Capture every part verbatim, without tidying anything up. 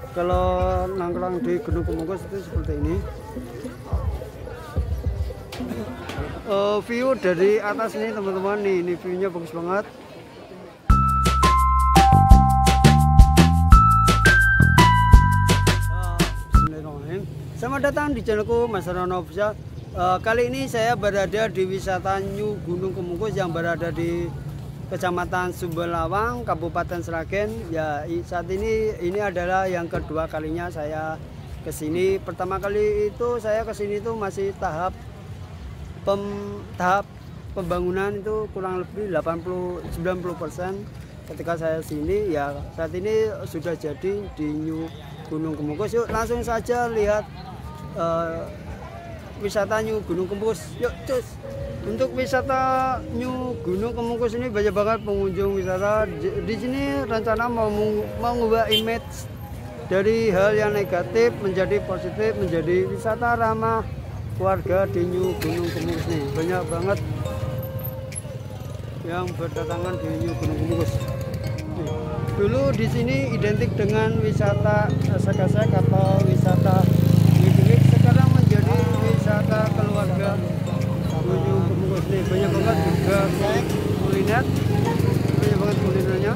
Kalau nongkrong di Gunung Kemungkus itu seperti ini. Uh, view dari atas ini teman-teman, nih ini view-nya bagus banget. Uh, Bismillahirrahmanirrahim. Selamat datang di channelku Mas Rono Official. Uh, kali ini saya berada di wisata New Gunung Kemungkus yang berada di Kecamatan Sumbelawang, Kabupaten Sragen. Ya, saat ini ini adalah yang kedua kalinya saya ke sini. Pertama kali itu saya ke sini itu masih tahap pem, tahap pembangunan, itu kurang lebih delapan puluh sampai sembilan puluh persen. Ketika saya sini, ya saat ini sudah jadi di New Gunung Kemungkus. Yuk langsung saja lihat uh, wisata New Gunung Kemungkus. Yuk cus. Untuk wisata New Gunung Kemungkus ini banyak banget pengunjung wisata. Di sini rencana mau mengubah image dari hal yang negatif menjadi positif, menjadi wisata ramah warga di New Gunung Kemungkus nih. Banyak banget yang berdatangan di New Gunung Kemungkus. Nih, dulu di sini identik dengan wisata esek-esek atau wisata piknik, sekarang menjadi wisata keluarga Gunung Kemungkus nih. Banyak banget juga kuliner, banyak banget kulinernya.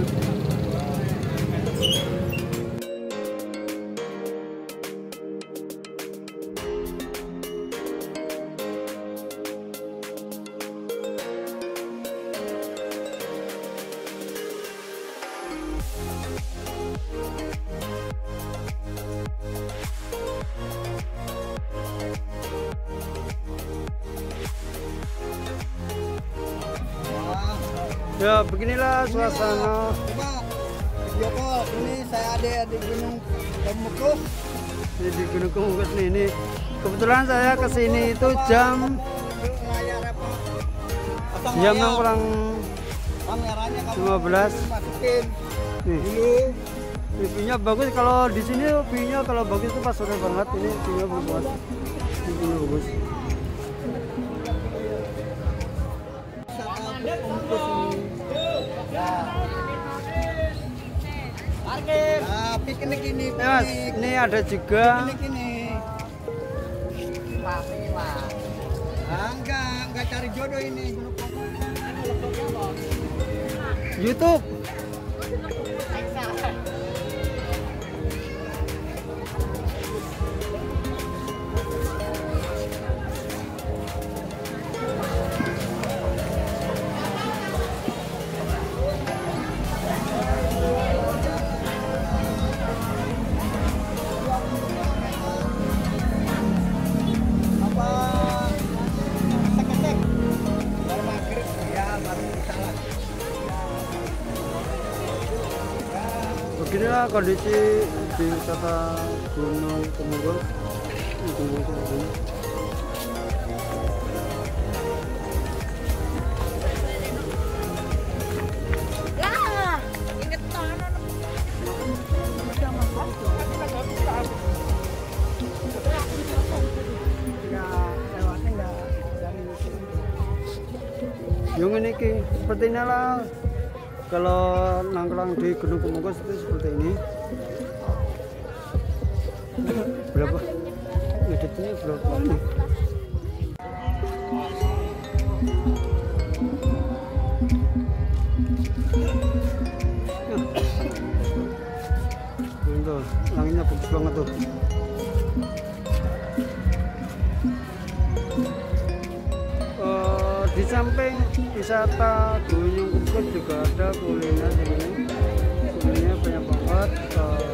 Ya, beginilah suasana. Coba video call, ini saya ada di Gunung Kemungkus. Ini di Gunung Kemungkus nih. Ini kebetulan saya kesini itu jam jam enam kurang lima belas. Nih, view-nya bagus. Kalau di sini view-nya kalau bagus itu pas sore banget. Ini view-nya bagus banget. View-nya bagus. Nah, piknik ini, piknik. Mas, ini ada juga Piknik ini. Wah, wah. Ah, enggak, enggak cari jodoh ini. YouTube. Beginilah kondisi di wisata Gunung Kemungkus. Gunung Kemungkus. Yang ini ki, seperti inilah kalau nongkrong di Gunung Kemungkus itu seperti ini. Berapa? Editnya berapa nih? Tuh, langitnya bagus banget tuh. Uh, di samping wisata Gunung Kemungkus juga ada kuliner di sini. Kulinernya banyak banget. Uh,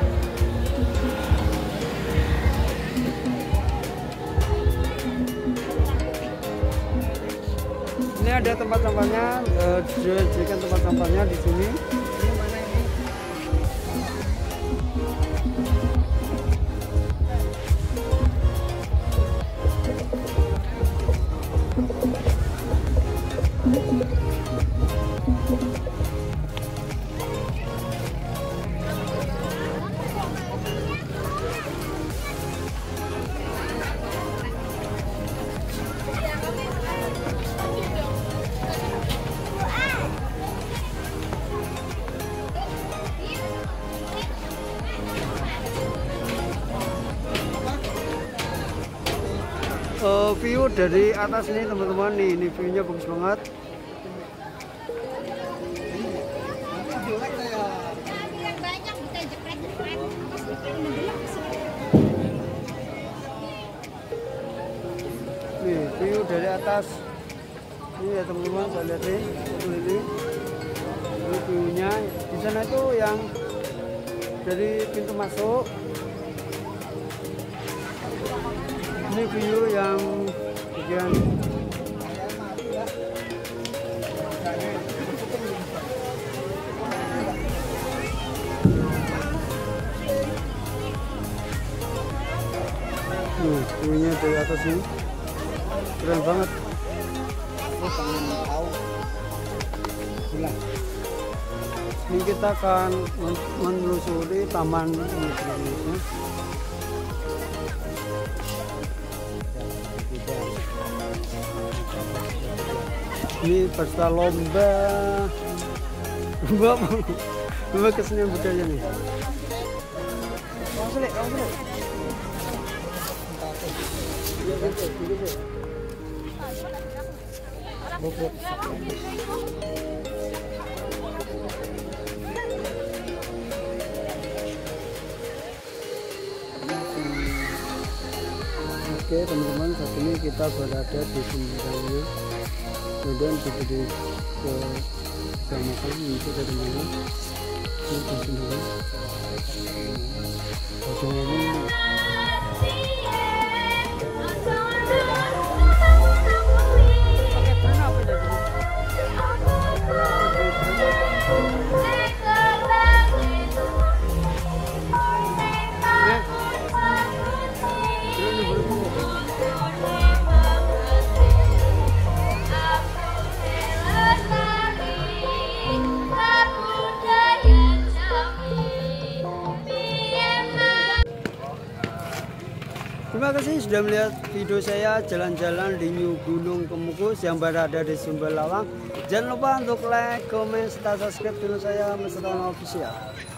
ini ada tempat sampahnya, uh, dijadikan tempat sampahnya di sini. uh, view dari atas nih teman-teman. Nih, ini view-nya bagus banget. Nih, view dari atas. Ini ya teman-teman, saya lihat nih, ini. Ini view-nya. Di sana itu yang dari pintu masuk. Ini view yang bagian Nih, view-nya dari atas ini keren banget. Ini kita akan menelusuri taman ini. Ini pesta lomba lomba lomba kesenian budaya nih. Langsung deh, langsung deh. Oke teman-teman, saat ini kita berada di Sumberlangi, kemudian di ke kecamatan itu dari mana? Ini di sini. Terima kasih sudah melihat video saya jalan-jalan di New Gunung Kemukus yang berada di Sumber Lawang. Jangan lupa untuk like, comment, serta subscribe channel saya Mas Rono Official.